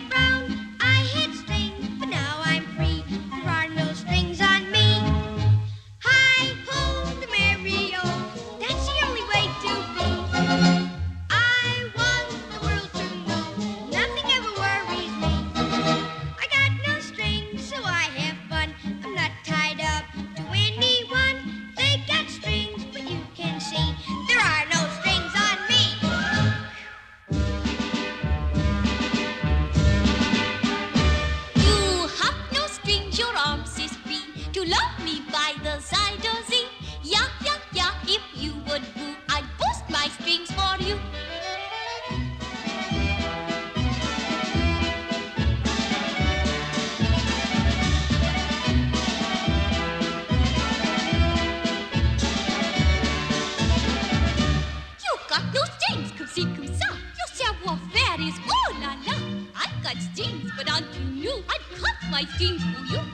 brown, I had strings, but now I'm free. There are no strings on me. Hi ho, the merry-o, that's the only way to be. I want the world to know nothing ever worries me. I got no strings, so I have fun. I'm not tied up to anyone. They got strings, but you can see there are no strings on me. You have no strings, your arms is free to love me by the side of Z. Yeah, yeah, yeah, if you would woo, I'd boost my strings for you. You got no strings, come see, come ça. Your savoir-faire is oh la la. I got strings, but aren't you new? I'd cut my strings for you.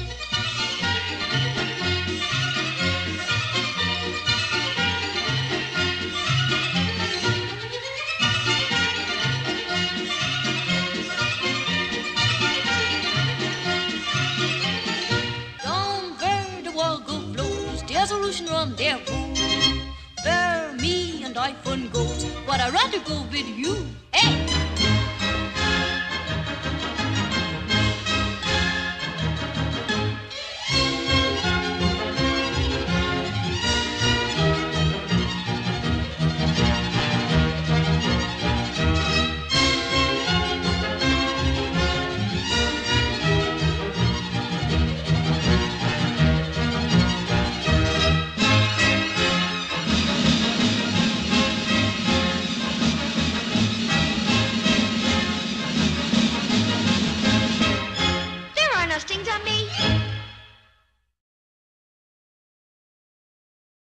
Down where the Waggle flows, there's a ocean run there, where me and I fun goes, but I'd rather go with you.